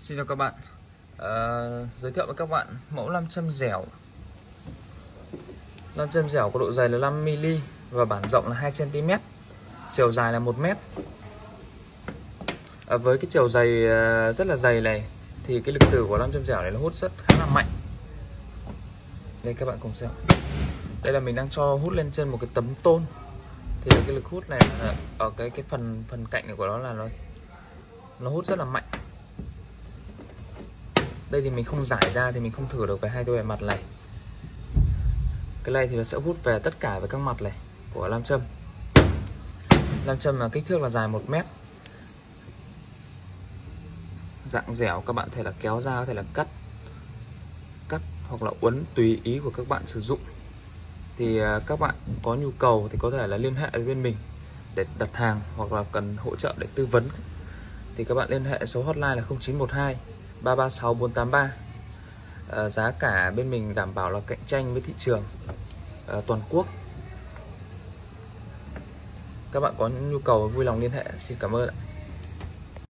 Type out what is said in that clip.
Xin chào các bạn. Giới thiệu với các bạn mẫu nam châm dẻo. Nam châm dẻo có độ dày là 5mm và bản rộng là 2cm, chiều dài là 1m. Với cái chiều dày rất là dày này thì cái lực từ của nam châm dẻo này nó hút rất khá là mạnh. Đây các bạn cùng xem. Đây là mình đang cho hút lên trên một cái tấm tôn. Thì cái lực hút này ở cái phần cạnh này của nó là nó hút rất là mạnh. Đây thì mình không giải ra thì mình không thử được về hai cái bề mặt này. Cái này thì nó sẽ hút về tất cả về các mặt này của nam châm. Nam châm là kích thước là dài 1m. Dạng dẻo, các bạn có thể là kéo ra, có thể là cắt hoặc là uốn tùy ý của các bạn sử dụng. Thì các bạn có nhu cầu thì có thể là liên hệ với bên mình để đặt hàng hoặc là cần hỗ trợ để tư vấn thì các bạn liên hệ số hotline là 0912 336 483. Giá cả bên mình đảm bảo là cạnh tranh với thị trường toàn quốc. Các bạn có nhu cầu vui lòng liên hệ. Xin cảm ơn ạ.